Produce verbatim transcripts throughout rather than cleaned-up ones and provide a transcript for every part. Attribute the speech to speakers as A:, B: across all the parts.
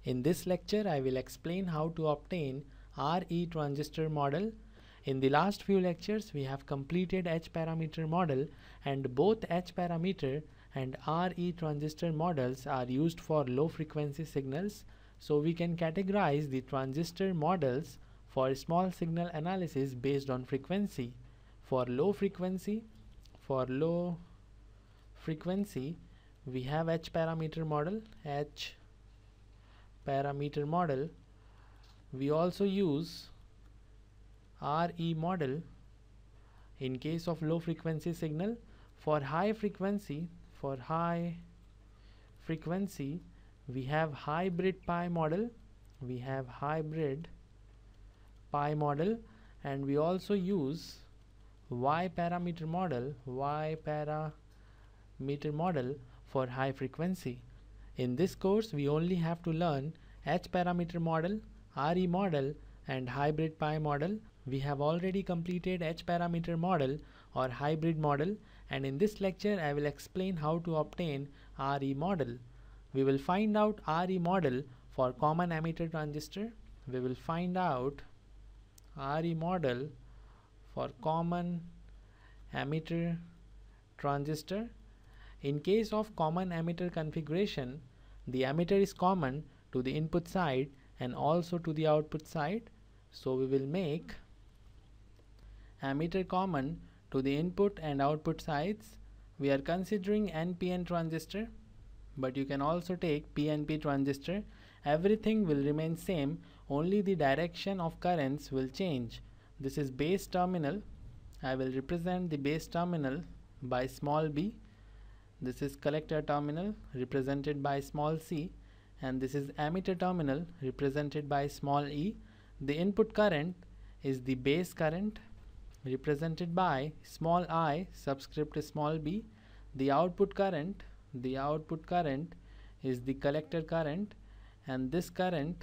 A: In this lecture, I will explain how to obtain R E transistor model. In the last few lectures, we have completed H parameter model, and both H parameter and R E transistor models are used for low frequency signals. So we can categorize the transistor models for small signal analysis based on frequency. For low frequency, for low frequency, we have H parameter model, H parameter model. We also use R E model in case of low frequency signal. For high frequency, for high frequency, we have hybrid pi model. We have hybrid pi model, and we also use Y parameter model, Y parameter model for high frequency. In this course, we only have to learn H parameter model, R E model, and hybrid pi model. We have already completed H parameter model or hybrid model, and in this lecture I will explain how to obtain R E model. We will find out R E model for common emitter transistor. We will find out R E model for common emitter transistor. In case of common emitter configuration, the emitter is common to the input side and also to the output side. So we will make emitter common to the input and output sides. We are considering N P N transistor, but you can also take P N P transistor. Everything will remain same, only the direction of currents will change. This is base terminal. I will represent the base terminal by small b. This is collector terminal represented by small c, and this is emitter terminal represented by small e. The input current is the base current represented by small I subscript small b. The output current, the output current is the collector current, and this current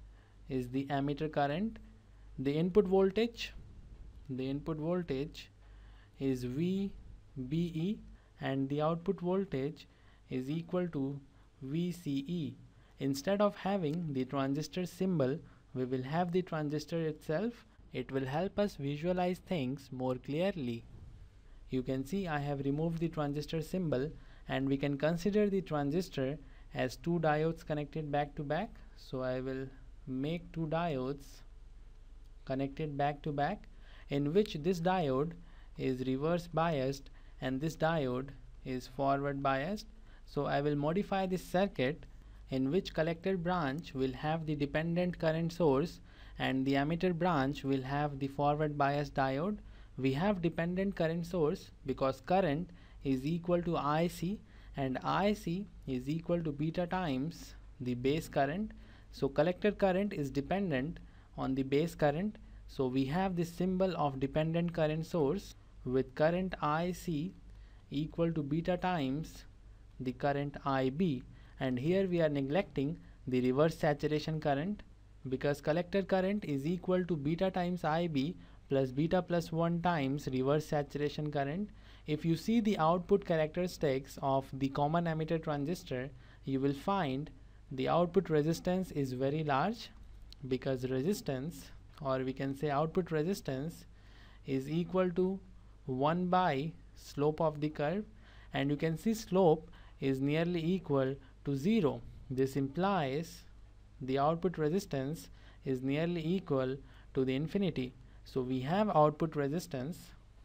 A: is the emitter current. The input voltage, the input voltage is V B E, and the output voltage is equal to V C E. Instead of having the transistor symbol, we will have the transistor itself. It will help us visualize things more clearly. You can see I have removed the transistor symbol, and we can consider the transistor as two diodes connected back to back. So I will make two diodes connected back to back, in which this diode is reverse biased and this diode is forward biased. So I will modify this circuit, in which collector branch will have the dependent current source and the emitter branch will have the forward biased diode. We have dependent current source because current is equal to I C, and I C is equal to beta times the base current. So collector current is dependent on the base current. So we have this symbol of dependent current source with current I C equal to beta times the current I B, and here we are neglecting the reverse saturation current because collector current is equal to beta times I B plus beta plus one times reverse saturation current. If you see the output characteristics of the common emitter transistor, you will find the output resistance is very large, because resistance, or we can say output resistance, is equal to one by slope of the curve, and you can see slope is nearly equal to zero. This implies the output resistance is nearly equal to the infinity. So we have output resistance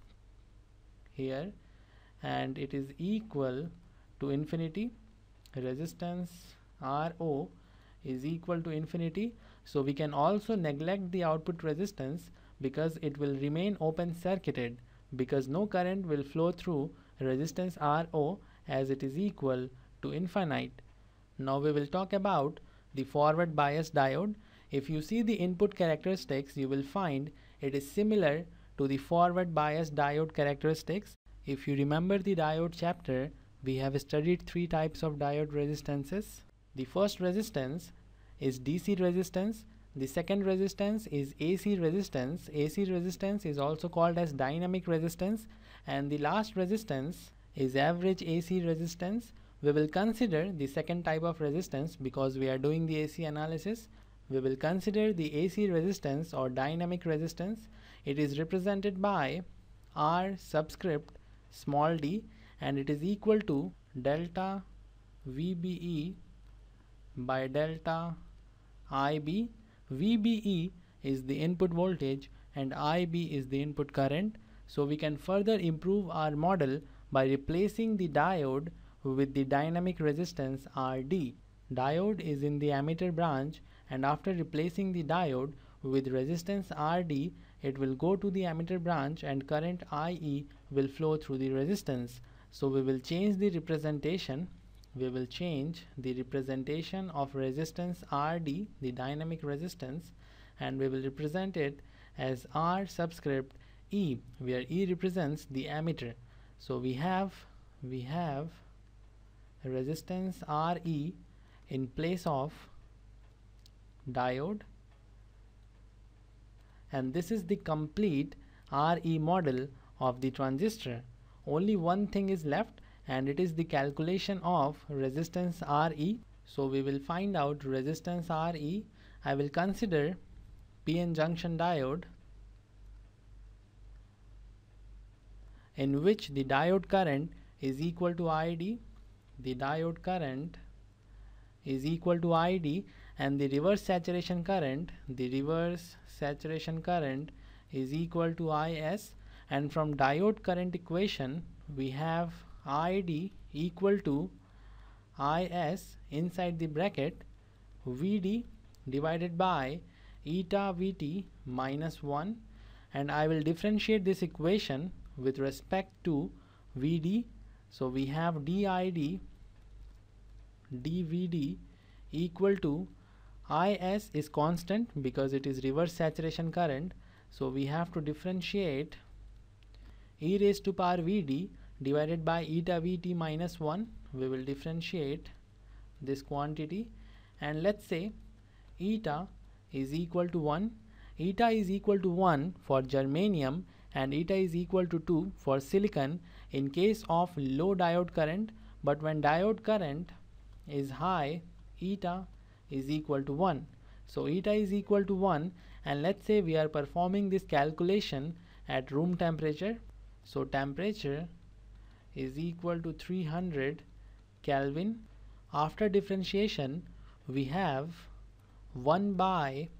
A: here, and it is equal to infinity. Resistance R O is equal to infinity. So we can also neglect the output resistance because it will remain open circuited, because no current will flow through resistance R O as it is equal to infinite. Now we will talk about the forward bias diode. If you see the input characteristics, you will find it is similar to the forward bias diode characteristics. If you remember the diode chapter, we have studied three types of diode resistances. The first resistance is D C resistance. The second resistance is A C resistance. A C resistance is also called as dynamic resistance. And the last resistance is average A C resistance. We will consider the second type of resistance because we are doing the A C analysis. We will consider the A C resistance or dynamic resistance. It is represented by R subscript small d, and it is equal to delta V B E by delta I B. V B E is the input voltage and I B is the input current. So we can further improve our model by replacing the diode with the dynamic resistance R D. Diode is in the emitter branch, and after replacing the diode with resistance R D, it will go to the emitter branch and current I E will flow through the resistance. So we will change the representation. We will change the representation of resistance R D, the dynamic resistance, and we will represent it as R subscript E, where E represents the emitter. So we have we have resistance R E in place of diode, and this is the complete R E model of the transistor. Only one thing is left, and it is the calculation of resistance R E. So we will find out resistance R E. I will consider P N junction diode, in which the diode current is equal to I D. The diode current is equal to I D, and the reverse saturation current, the reverse saturation current is equal to I S, and from diode current equation we have I D equal to I S inside the bracket V D divided by eta V T minus one, and I will differentiate this equation with respect to V D. So we have d I D d V D equal to I S is constant because it is reverse saturation current, so we have to differentiate e raised to power V D divided by eta V T minus one. We will differentiate this quantity, and let's say eta is equal to one. Eta is equal to one for germanium and eta is equal to two for silicon in case of low diode current, but when diode current is high, eta is equal to one. So eta is equal to one, and let's say we are performing this calculation at room temperature. So temperature is equal to three hundred Kelvin. After differentiation we have one by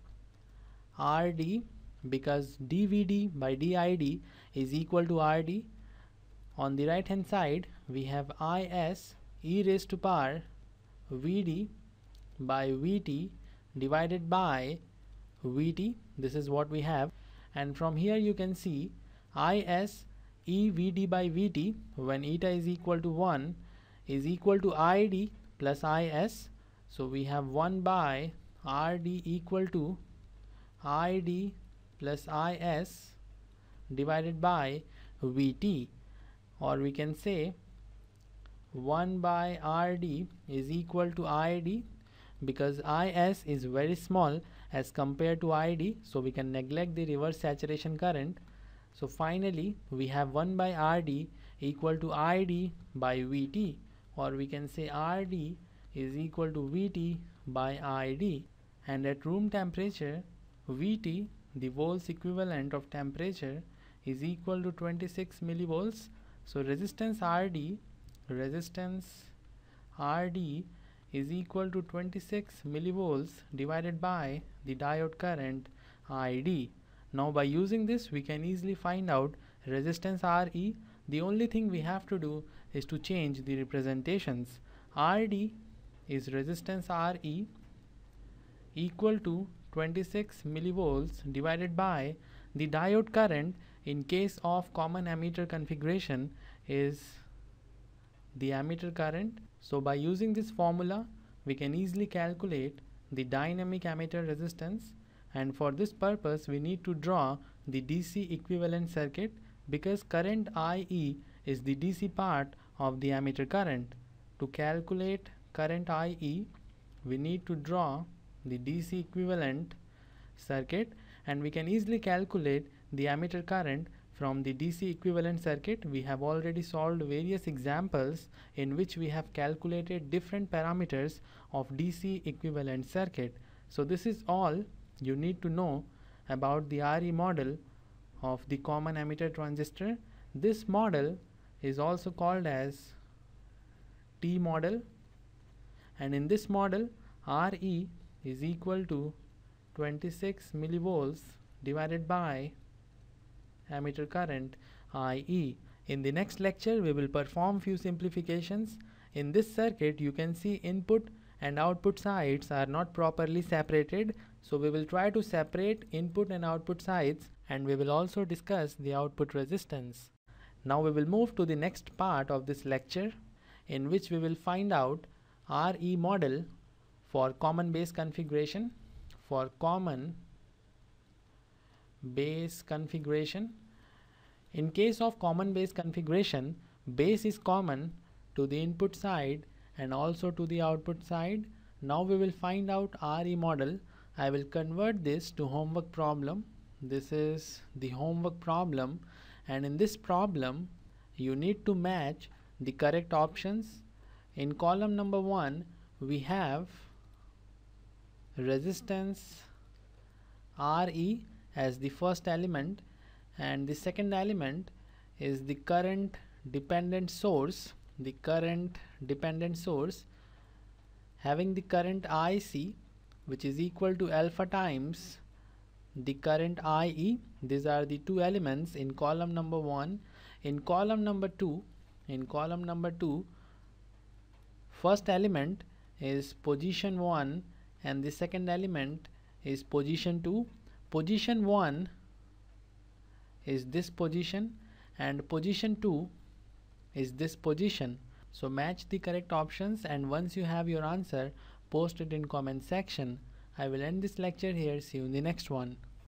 A: R D, because d V D by d I D is equal to R D. On the right hand side we have I S e raised to power V D by V T divided by V T. This is what we have, and from here you can see I S e V D by V T when eta is equal to one is equal to I D plus I S. So we have one by R D equal to I D plus I S divided by V T, or we can say one by R D is equal to I D, because I S is very small as compared to I D, so we can neglect the reverse saturation current. So finally we have one by R D equal to I D by V T, or we can say R D is equal to V T by I D, and at room temperature V T, the volts equivalent of temperature, is equal to twenty-six millivolts. So resistance R D resistance R D is equal to twenty-six millivolts divided by the diode current I D. Now by using this we can easily find out resistance R E. The only thing we have to do is to change the representations. R D is resistance R E equal to twenty-six millivolts divided by the diode current in case of common emitter configuration is the emitter current. So by using this formula we can easily calculate the dynamic emitter resistance, and for this purpose we need to draw the D C equivalent circuit, because current I E is the D C part of the emitter current. To calculate current I E we need to draw the D C equivalent circuit, and we can easily calculate the emitter current From the D C equivalent circuit, we have already solved various examples in which we have calculated different parameters of D C equivalent circuit. So this is all you need to know about the R E model of the common emitter transistor. This model is also called as T model, and in this model R E is equal to twenty-six millivolts divided by emitter current I E. In the next lecture we will perform few simplifications. In this circuit you can see input and output sides are not properly separated, so we will try to separate input and output sides, and we will also discuss the output resistance. Now we will move to the next part of this lecture, in which we will find out R E model for common base configuration. For common base configuration, in case of common base configuration, base is common to the input side and also to the output side. Now we will find out R E model. I will convert this to homework problem. This is the homework problem, and in this problem you need to match the correct options. In column number one we have resistance R E as the first element, and the second element is the current dependent source, the current dependent source having the current I C, which is equal to alpha times the current I E. These are the two elements in column number one. In column number two, in column number two, first element is position one and the second element is position two. Position one is this position and position two is this position. So match the correct options, and once you have your answer, post it in comment section. I will end this lecture here. See you in the next one.